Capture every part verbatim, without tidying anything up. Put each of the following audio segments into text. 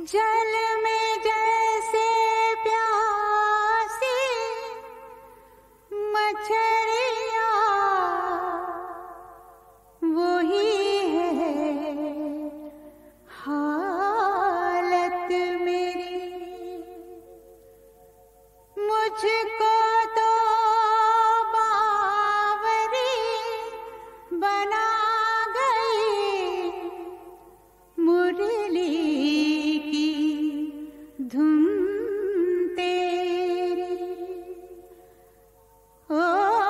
जल में जैसे प्यासी मछलियाँ वही है हालत मेरी। मुझको तो बावरी बना गई मुरली धुन तेरी। ओ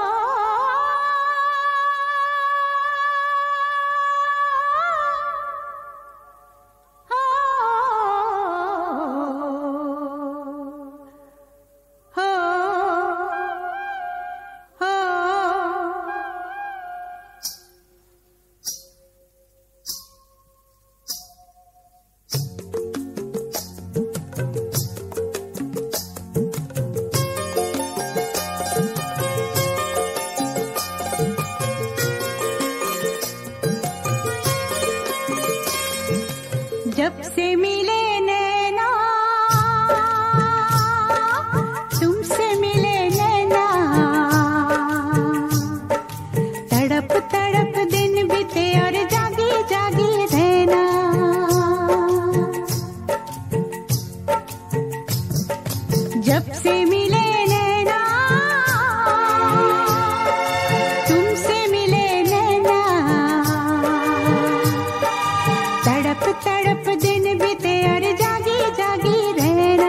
जब से मिले नैना तुमसे मिले नैना, तड़प तड़प दिन बीते और जागी जागी रहना। जब से मिले नैना तुमसे मिले नैना, तड़प तड़प दिन बीते और जागी जागी रहना।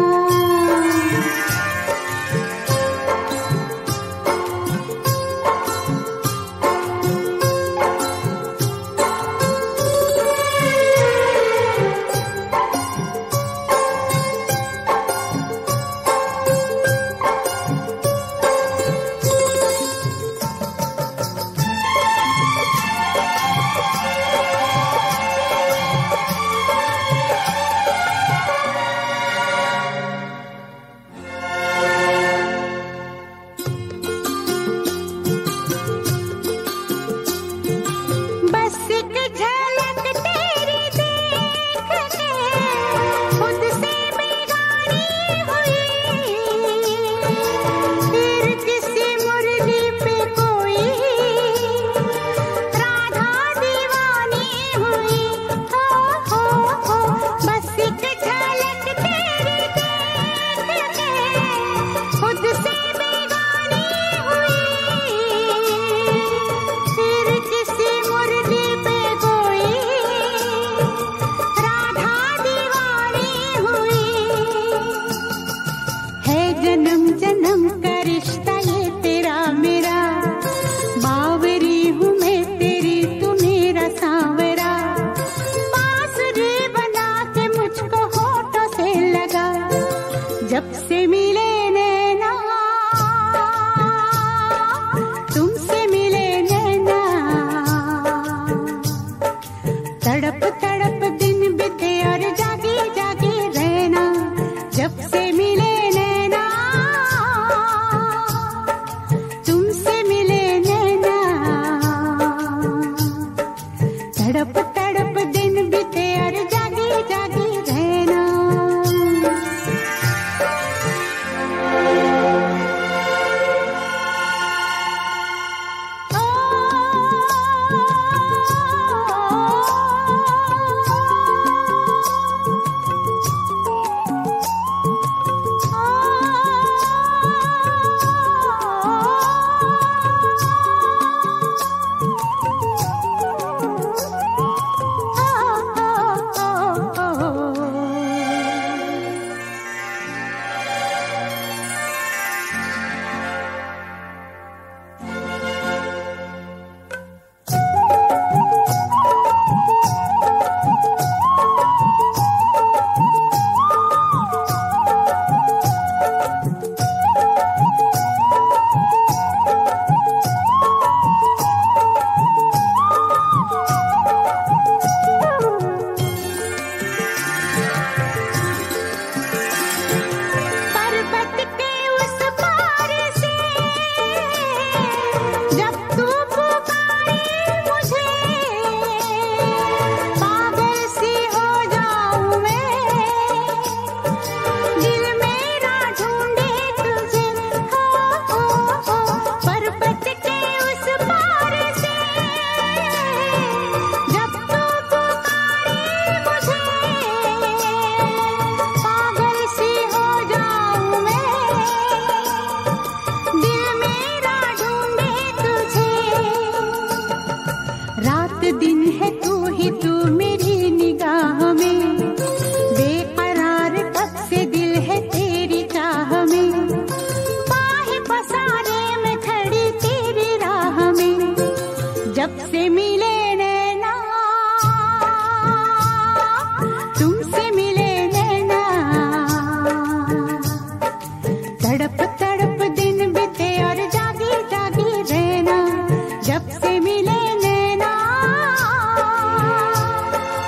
जन्म जन्म का रिश्ता ये तेरा मेरा, बावरी हूँ मैं तेरी तू मेरा सांवरा। बांसुरी बना के मुझको होठों से लगा, जब से मिले नैना तुमसे मिले नैना, तड़प तड़प दिन बीते और जागी जागी रहना। जब से मिले तड़प तड़प दिन बीते और जागी जागी रहना। से मिले नैना, तुमसे मिले नैना, तड़प तड़प दिन बीते और जागी जागी रहना, जब से मिले नैना,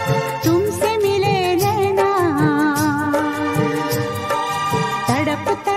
तुमसे मिले नैना, तड़प तड़प